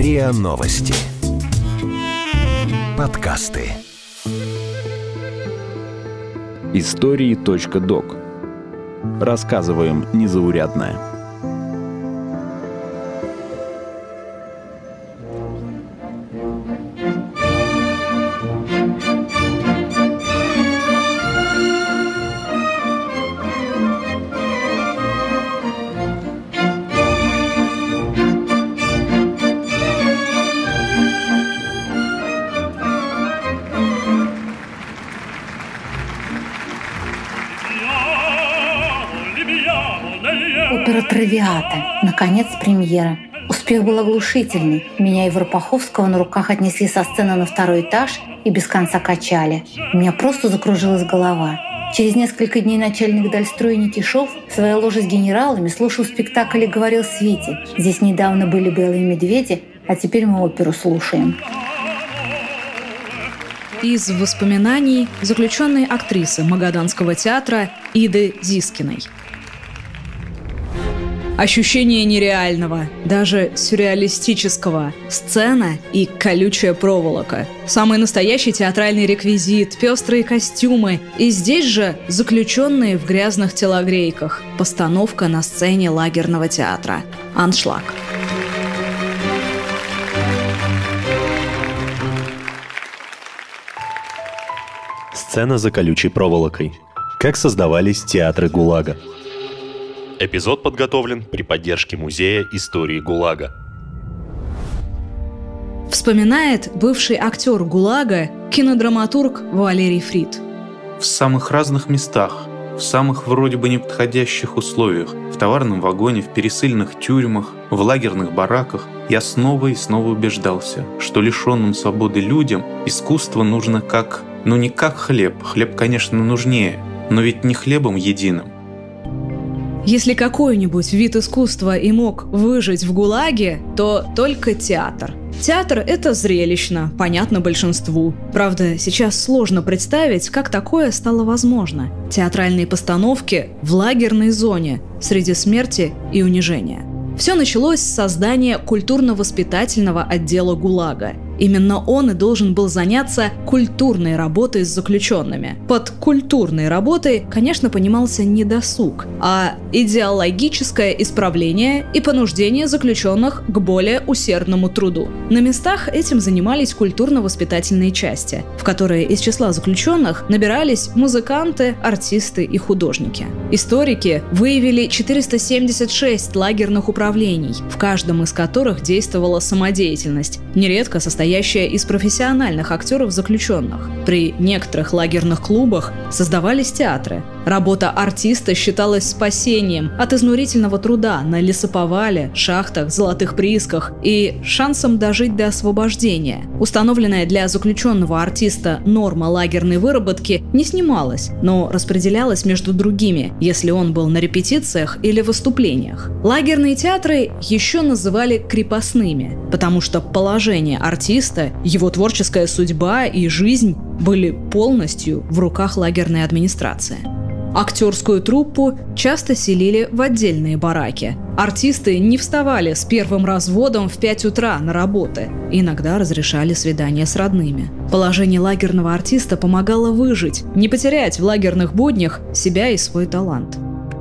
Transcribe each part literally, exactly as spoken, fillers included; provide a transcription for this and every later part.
РИА Новости. Подкасты. Истории.док. Рассказываем незаурядное. Опера «Травиата». Наконец, премьера. Успех был оглушительный. Меня и Варпаховского на руках отнесли со сцены на второй этаж и без конца качали. У меня просто закружилась голова. Через несколько дней начальник Дальстроя Никишов в своей ложе с генералами слушал спектакль и говорил Свете: «Здесь недавно были белые медведи, а теперь мы оперу слушаем». Из воспоминаний заключенной актрисы Магаданского театра Иды Зискиной. Ощущение нереального, даже сюрреалистического. Сцена и колючая проволока. Самый настоящий театральный реквизит, пестрые костюмы. И здесь же заключенные в грязных телогрейках. Постановка на сцене лагерного театра. Аншлаг. Сцена за колючей проволокой. Как создавались театры ГУЛАГа. Эпизод подготовлен при поддержке Музея истории ГУЛАГа. Вспоминает бывший актер ГУЛАГа, кинодраматург Валерий Фрид. В самых разных местах, в самых вроде бы неподходящих условиях, в товарном вагоне, в пересыльных тюрьмах, в лагерных бараках, я снова и снова убеждался, что лишенным свободы людям искусство нужно как, ну не как хлеб, хлеб, конечно, нужнее, но ведь не хлебом единым. Если какой-нибудь вид искусства и мог выжить в ГУЛАГе, то только театр. Театр — это зрелищно, понятно большинству. Правда, сейчас сложно представить, как такое стало возможно. Театральные постановки в лагерной зоне, среди смерти и унижения. Все началось с создания культурно-воспитательного отдела ГУЛАГа. Именно он и должен был заняться культурной работой с заключенными. Под культурной работой, конечно, понимался не досуг, а идеологическое исправление и понуждение заключенных к более усердному труду. На местах этим занимались культурно-воспитательные части, в которые из числа заключенных набирались музыканты, артисты и художники. Историки выявили четыреста семьдесят шесть лагерных управлений, в каждом из которых действовала самодеятельность, нередко состоящая из профессиональных актеров-заключенных. При некоторых лагерных клубах создавались театры. Работа артиста считалась спасением от изнурительного труда на лесоповале, шахтах, золотых приисках и шансом дожить до освобождения. Установленная для заключенного артиста норма лагерной выработки не снималась, но распределялась между другими, если он был на репетициях или выступлениях. Лагерные театры еще называли крепостными, потому что положение артиста, его творческая судьба и жизнь были полностью в руках лагерной администрации. Актерскую труппу часто селили в отдельные бараки. Артисты не вставали с первым разводом в пять утра на работы. Иногда разрешали свидания с родными. Положение лагерного артиста помогало выжить, не потерять в лагерных буднях себя и свой талант.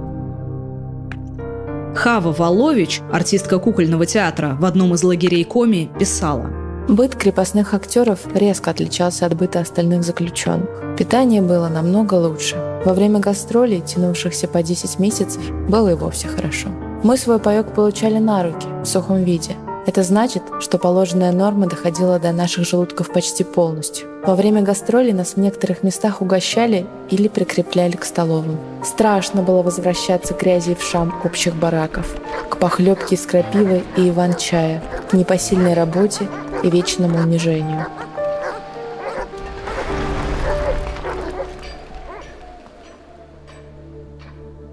Хава Волович, артистка кукольного театра, в одном из лагерей Коми писала: «Быт крепостных актеров резко отличался от быта остальных заключенных. Питание было намного лучше. Во время гастролей, тянувшихся по десять месяцев, было и вовсе хорошо. Мы свой паёк получали на руки, в сухом виде. Это значит, что положенная норма доходила до наших желудков почти полностью. Во время гастролей нас в некоторых местах угощали или прикрепляли к столовым. Страшно было возвращаться к грязи и вшам общих бараков, к похлебке из крапивы и иван-чая, к непосильной работе и вечному унижению».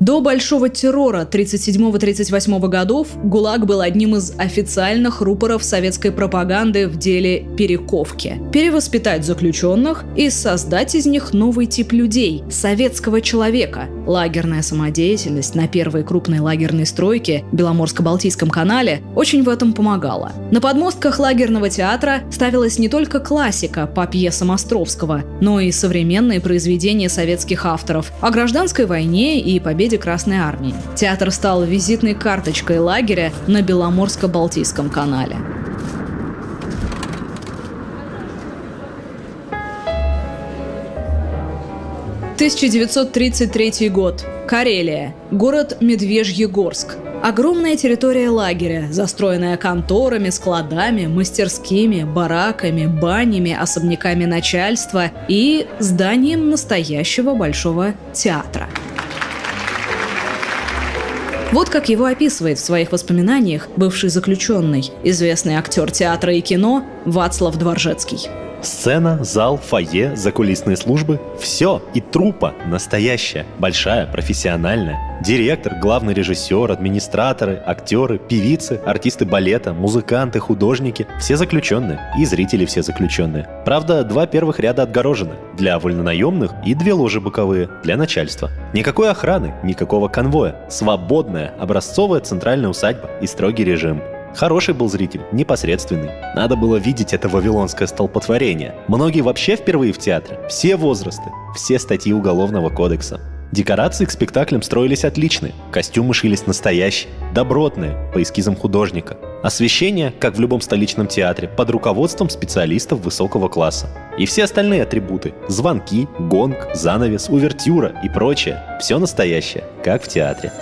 До Большого террора тридцать седьмого — тридцать восьмого годов ГУЛАГ был одним из официальных рупоров советской пропаганды в деле перековки. Перевоспитать заключенных и создать из них новый тип людей – советского человека. Лагерная самодеятельность на первой крупной лагерной стройке в Беломорско-Балтийском канале очень в этом помогала. На подмостках лагерного театра ставилась не только классика по пьесам Островского, но и современные произведения советских авторов о гражданской войне и победе Красной армии. Театр стал визитной карточкой лагеря на Беломорско-Балтийском канале. тысяча девятьсот тридцать третий год. Карелия. Город Медвежьегорск. Огромная территория лагеря, застроенная конторами, складами, мастерскими, бараками, банями, особняками начальства и зданием настоящего большого театра. Вот как его описывает в своих воспоминаниях бывший заключенный, известный актер театра и кино Вацлав Дворжецкий. Сцена, зал, фойе, закулисные службы – все. И труппа настоящая, большая, профессиональная. Директор, главный режиссер, администраторы, актеры, певицы, артисты балета, музыканты, художники – все заключенные. И зрители все заключенные. Правда, два первых ряда отгорожены для вольнонаемных и две ложи боковые для начальства. Никакой охраны, никакого конвоя. Свободная, образцовая центральная усадьба и строгий режим. Хороший был зритель, непосредственный. Надо было видеть это вавилонское столпотворение. Многие вообще впервые в театре. Все возрасты, все статьи Уголовного кодекса. Декорации к спектаклям строились отличные. Костюмы шились настоящие, добротные, по эскизам художника. Освещение, как в любом столичном театре, под руководством специалистов высокого класса. И все остальные атрибуты – звонки, гонг, занавес, увертюра и прочее – все настоящее, как в театре.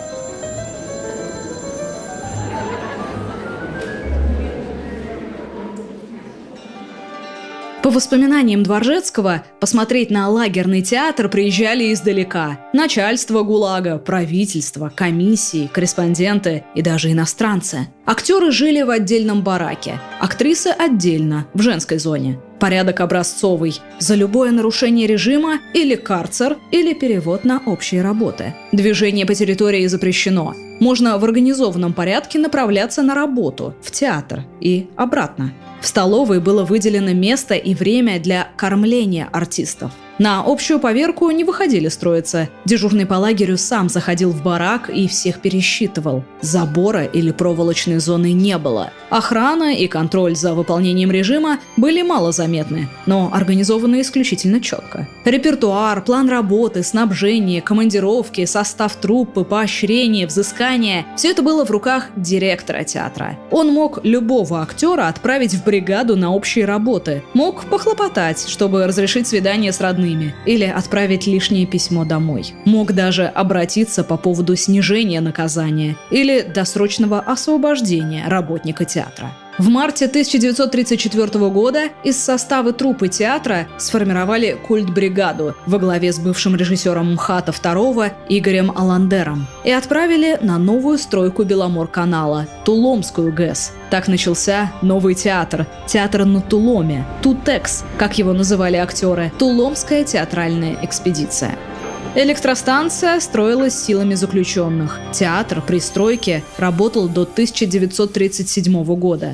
По воспоминаниям Дворжецкого, посмотреть на лагерный театр приезжали издалека. Начальство ГУЛАГа, правительство, комиссии, корреспонденты и даже иностранцы. Актеры жили в отдельном бараке, актрисы отдельно, в женской зоне. Порядок образцовый. За любое нарушение режима или карцер, или перевод на общие работы. Движение по территории запрещено. Можно в организованном порядке направляться на работу, в театр и обратно. В столовой было выделено место и время для кормления артистов. На общую поверку не выходили строиться. Дежурный по лагерю сам заходил в барак и всех пересчитывал. Забора или проволочной зоны не было. Охрана и контроль за выполнением режима были малозаметны, но организованы исключительно четко. Репертуар, план работы, снабжение, командировки, состав труппы, поощрение, взыскание – все это было в руках директора театра. Он мог любого актера отправить в бригаду на общие работы, мог похлопотать, чтобы разрешить свидание с родными, или отправить лишнее письмо домой. Мог даже обратиться по поводу снижения наказания или досрочного освобождения работника театра. В марте тысяча девятьсот тридцать четвёртого года из состава труппы театра сформировали культбригаду во главе с бывшим режиссером МХАТа второго Игорем Аландером и отправили на новую стройку Беломорканала – Туломскую ГЭС. Так начался новый театр – театр на Туломе, Тутекс, как его называли актеры, Туломская театральная экспедиция. Электростанция строилась силами заключенных. Театр при стройке работал до тысяча девятьсот тридцать седьмого года.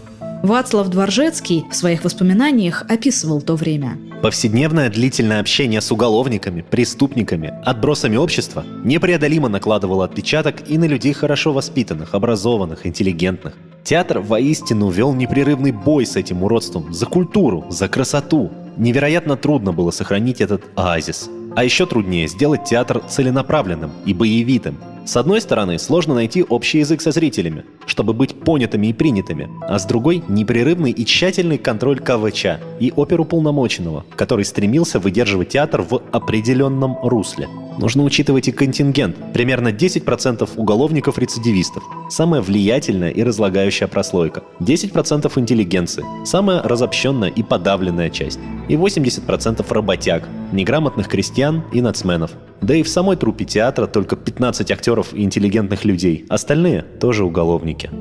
Вацлав Дворжецкий в своих воспоминаниях описывал то время. Повседневное длительное общение с уголовниками, преступниками, отбросами общества непреодолимо накладывало отпечаток и на людей хорошо воспитанных, образованных, интеллигентных. Театр воистину вел непрерывный бой с этим уродством за культуру, за красоту. Невероятно трудно было сохранить этот оазис. А еще труднее сделать театр целенаправленным и боевитым. С одной стороны, сложно найти общий язык со зрителями, чтобы быть понятыми и принятыми, а с другой – непрерывный и тщательный контроль ка вэ че и оперуполномоченного, который стремился выдерживать театр в определенном русле. Нужно учитывать и контингент – примерно десять процентов уголовников-рецидивистов, самая влиятельная и разлагающая прослойка, десять процентов интеллигенции, самая разобщенная и подавленная часть, и восемьдесят процентов работяг, неграмотных крестьян и нацменов. Да и в самой труппе театра только пятнадцать актеров и интеллигентных людей, остальные тоже уголовники.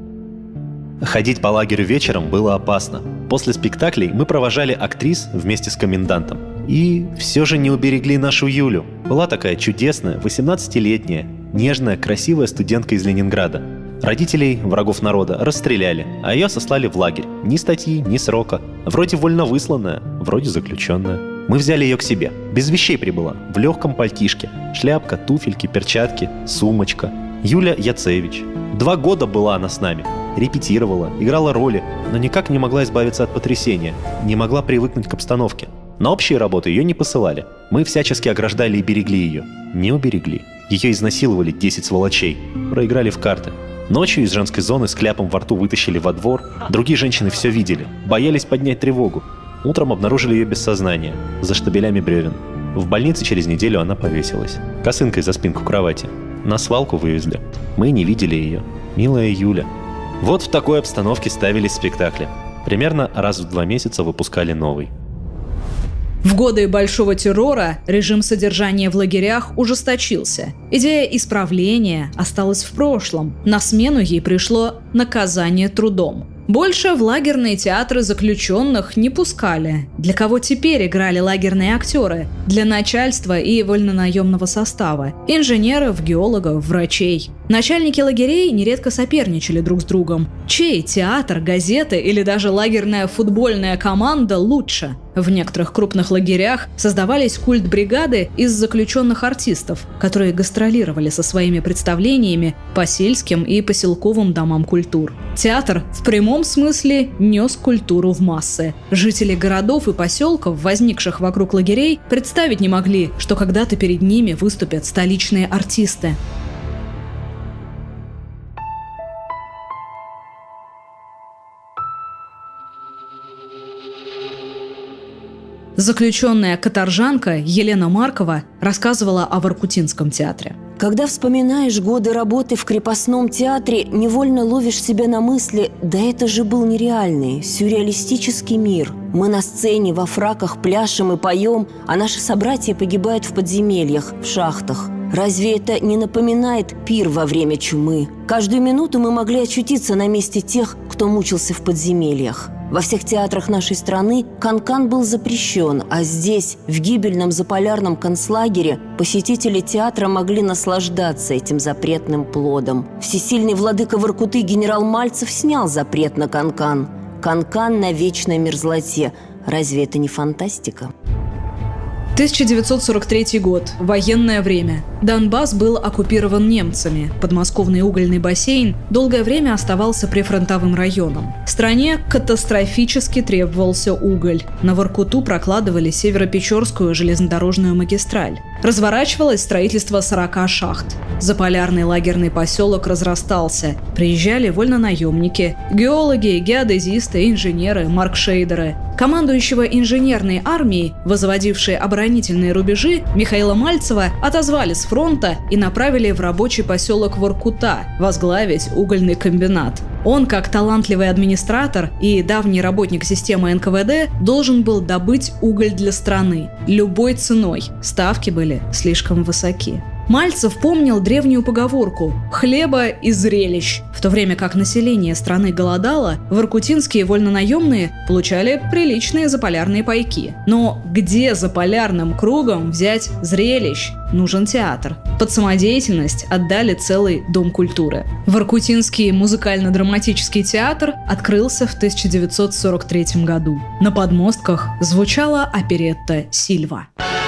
Ходить по лагерю вечером было опасно. После спектаклей мы провожали актрис вместе с комендантом. И все же не уберегли нашу Юлю. Была такая чудесная, восемнадцатилетняя, нежная, красивая студентка из Ленинграда. Родителей, врагов народа, расстреляли, а ее сослали в лагерь. Ни статьи, ни срока. Вроде вольновысланная, вроде заключенная. Мы взяли ее к себе. Без вещей прибыла. В легком пальтишке. Шляпка, туфельки, перчатки, сумочка. Юля Яцевич. Два года была она с нами. Репетировала, играла роли, но никак не могла избавиться от потрясения. Не могла привыкнуть к обстановке. На общие работы ее не посылали. Мы всячески ограждали и берегли ее. Не уберегли. Ее изнасиловали десять сволочей. Проиграли в карты. Ночью из женской зоны с кляпом во рту вытащили во двор. Другие женщины все видели. Боялись поднять тревогу. Утром обнаружили ее без сознания. За штабелями бревен. В больнице через неделю она повесилась. Косынкой за спинку кровати. На свалку вывезли. Мы не видели ее. Милая Юля. Вот в такой обстановке ставились спектакли. Примерно раз в два месяца выпускали новый. В годы Большого террора режим содержания в лагерях ужесточился. Идея исправления осталась в прошлом. На смену ей пришло наказание трудом. Больше в лагерные театры заключенных не пускали. Для кого теперь играли лагерные актеры? Для начальства и вольнонаемного состава. Инженеров, геологов, врачей. Начальники лагерей нередко соперничали друг с другом. Чей театр, газеты или даже лагерная футбольная команда лучше? В некоторых крупных лагерях создавались культ-бригады из заключенных артистов, которые гастролировали со своими представлениями по сельским и поселковым домам культур. Театр в прямом смысле нес культуру в массы. Жители городов и поселков, возникших вокруг лагерей, представить не могли, что когда-то перед ними выступят столичные артисты. Заключенная каторжанка Елена Маркова рассказывала о Воркутинском театре. Когда вспоминаешь годы работы в крепостном театре, невольно ловишь себя на мысли: да это же был нереальный, сюрреалистический мир. Мы на сцене во фраках пляшем и поем, а наши собратья погибают в подземельях, в шахтах. Разве это не напоминает пир во время чумы? Каждую минуту мы могли очутиться на месте тех, кто мучился в подземельях. Во всех театрах нашей страны канкан был запрещен, а здесь, в гибельном заполярном концлагере, посетители театра могли наслаждаться этим запретным плодом. Всесильный владыка Воркуты генерал Мальцев снял запрет на канкан. Канкан на вечной мерзлоте. Разве это не фантастика? тысяча девятьсот сорок третий год. Военное время. Донбасс был оккупирован немцами. Подмосковный угольный бассейн долгое время оставался прифронтовым районом. Стране катастрофически требовался уголь. На Воркуту прокладывали Северо-Печорскую железнодорожную магистраль. Разворачивалось строительство сорока шахт. Заполярный лагерный поселок разрастался. Приезжали вольнонаемники, геологи, геодезисты, инженеры, маркшейдеры. Командующего инженерной армией, возводившей оборонительные рубежи, Михаила Мальцева отозвали с фронта и направили в рабочий поселок Воркута возглавить угольный комбинат. Он, как талантливый администратор и давний работник системы эн ка вэ дэ, должен был добыть уголь для страны. Любой ценой. Ставки были слишком высоки. Мальцев помнил древнюю поговорку «хлеба и зрелищ». В то время как население страны голодало, воркутинские вольнонаемные получали приличные заполярные пайки. Но где за полярным кругом взять зрелищ? Нужен театр. Под самодеятельность отдали целый дом культуры. Воркутинский музыкально-драматический театр открылся в тысяча девятьсот сорок третьем году. На подмостках звучала оперетта «Сильва».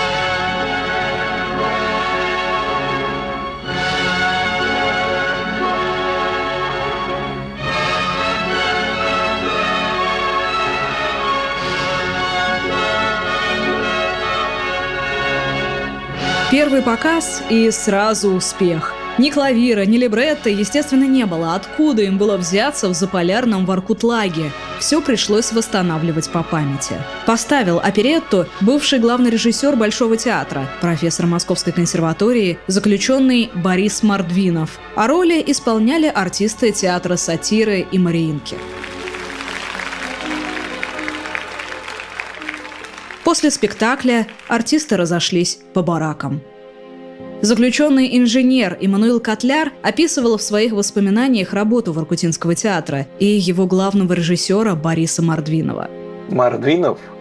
Первый показ и сразу успех. Ни клавира, ни либретто, естественно, не было. Откуда им было взяться в заполярном Воркутлаге? Все пришлось восстанавливать по памяти. Поставил оперетту бывший главный режиссер Большого театра, профессор Московской консерватории, заключенный Борис Мордвинов. А роли исполняли артисты театра сатиры и Мариинки. После спектакля артисты разошлись по баракам. Заключенный инженер Иммануил Котляр описывал в своих воспоминаниях работу Воркутинского театра и его главного режиссера Бориса Мордвинова. Мордвинов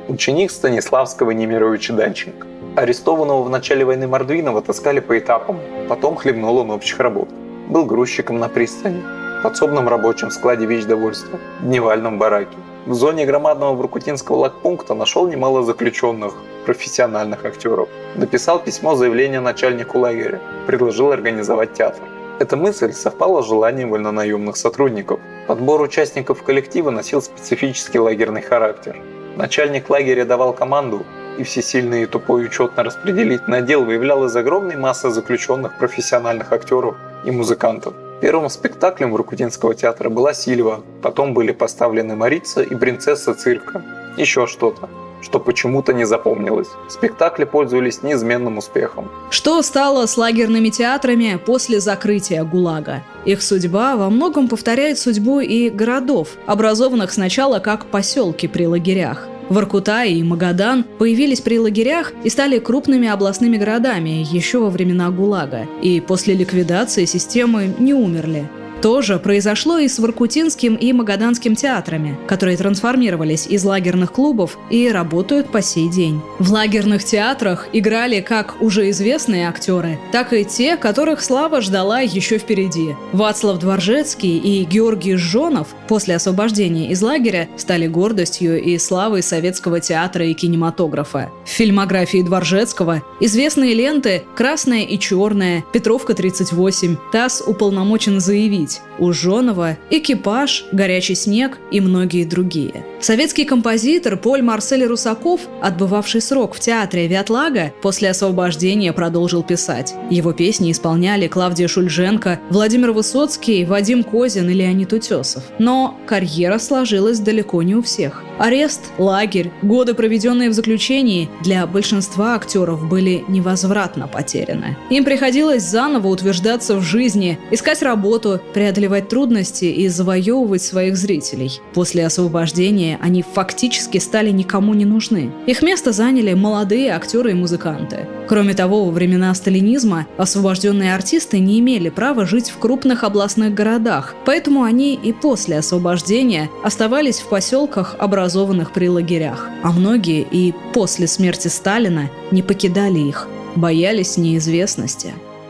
ученик Станиславского Немировича Данченко. Арестованного в начале войны Мордвинова таскали по этапам, потом хлебнул он общих работ. Был грузчиком на пристани, подсобным рабочим в складе вещдовольства, дневальном бараке. В зоне громадного воркутинского лагпункта нашел немало заключенных, профессиональных актеров. Написал письмо заявление начальнику лагеря, предложил организовать театр. Эта мысль совпала с желанием вольнонаемных сотрудников. Подбор участников коллектива носил специфический лагерный характер. Начальник лагеря давал команду, и всесильный и тупой учетно-распределительный отдел выявлял из огромной массы заключенных профессиональных актеров и музыкантов. Первым спектаклем Воркутинского театра была «Сильва», потом были поставлены «Марица» и «Принцесса цирка». Еще что-то, что почему-то не запомнилось. Спектакли пользовались неизменным успехом. Что стало с лагерными театрами после закрытия ГУЛАГа? Их судьба во многом повторяет судьбу и городов, образованных сначала как поселки при лагерях. Воркута и Магадан появились при лагерях и стали крупными областными городами еще во времена ГУЛАГа, и после ликвидации системы не умерли. То же произошло и с Воркутинским и Магаданским театрами, которые трансформировались из лагерных клубов и работают по сей день. В лагерных театрах играли как уже известные актеры, так и те, которых слава ждала еще впереди. Вацлав Дворжецкий и Георгий Жжонов после освобождения из лагеря стали гордостью и славой советского театра и кинематографа. В фильмографии Дворжецкого известные ленты «Красное и черное», «Петровка тридцать восемь», «ТАСС уполномочен заявить», у Жжонова «Экипаж», «Горячий снег» и многие другие. Советский композитор Поль Марсель Русаков, отбывавший срок в театре Вятлага, после освобождения продолжил писать. Его песни исполняли Клавдия Шульженко, Владимир Высоцкий, Вадим Козин и Леонид Утесов. Но карьера сложилась далеко не у всех. Арест, лагерь, годы, проведенные в заключении, для большинства актеров были невозвратно потеряны. Им приходилось заново утверждаться в жизни, искать работу, преодолевать трудности и завоевывать своих зрителей. После освобождения они фактически стали никому не нужны. Их место заняли молодые актеры и музыканты. Кроме того, во времена сталинизма освобожденные артисты не имели права жить в крупных областных городах, поэтому они и после освобождения оставались в поселках, образованных при лагерях. А многие и после смерти Сталина не покидали их, боялись неизвестности.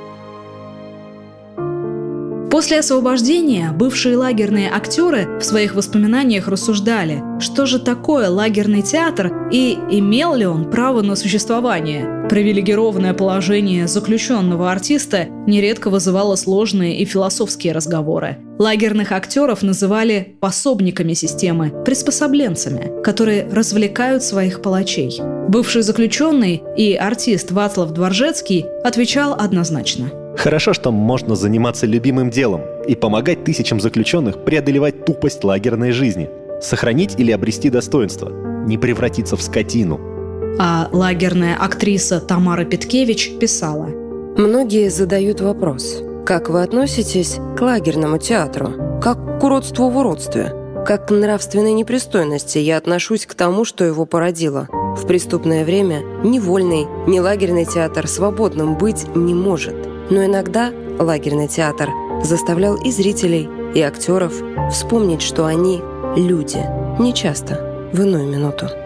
После освобождения бывшие лагерные актеры в своих воспоминаниях рассуждали, что же такое лагерный театр и имел ли он право на существование. Привилегированное положение заключенного артиста нередко вызывало сложные и философские разговоры. Лагерных актеров называли пособниками системы, приспособленцами, которые развлекают своих палачей. Бывший заключенный и артист Вацлав Дворжецкий отвечал однозначно. Хорошо, что можно заниматься любимым делом и помогать тысячам заключенных преодолевать тупость лагерной жизни, сохранить или обрести достоинство, не превратиться в скотину. А лагерная актриса Тамара Петкевич писала: «Многие задают вопрос, как вы относитесь к лагерному театру, как к уродству в уродстве, как к нравственной непристойности я отношусь к тому, что его породило. В преступное время ни вольный, ни лагерный театр свободным быть не может. Но иногда лагерный театр заставлял и зрителей, и актеров вспомнить, что они люди, не часто, в иную минуту».